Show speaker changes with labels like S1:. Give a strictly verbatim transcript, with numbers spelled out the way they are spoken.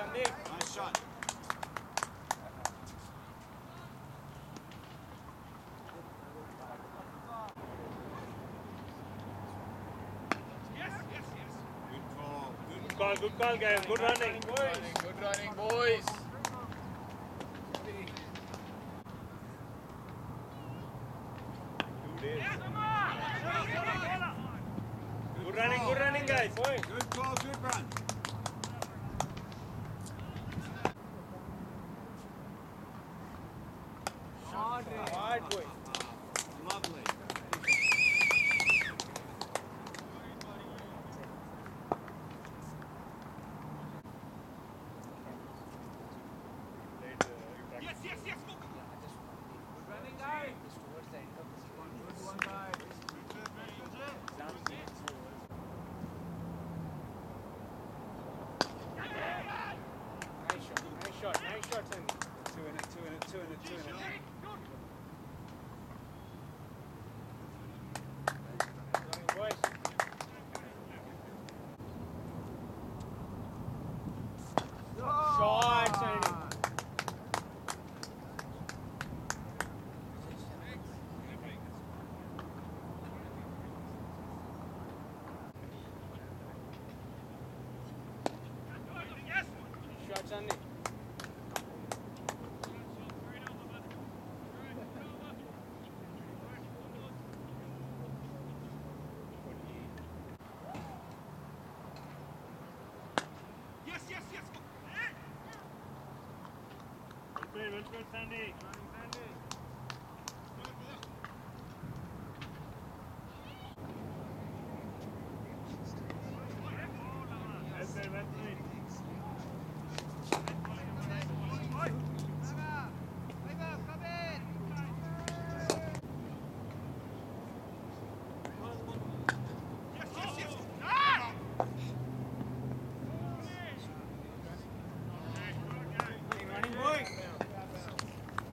S1: Sandy.
S2: Nice shot. Good call. Good
S1: Good call, good call, guys. Good running.
S3: Good running, good running, boys.
S1: Good running, good running, guys. Point.
S2: Good call, good run.
S1: Hard boy.
S2: Lovely.
S4: Yes, yes, yes, go.
S3: Good running, guys. Towards the end of this one. Good one, guys.
S1: Nice shot, nice shot, nice shot, Sandy.
S2: Two in it, two in it, two in it, two in it.
S1: Running, boys. Shot, Sandy. Shot, Sandy.
S4: Yes, yes, yes, go.
S1: Well played, well played, Sandy. Well played, well played.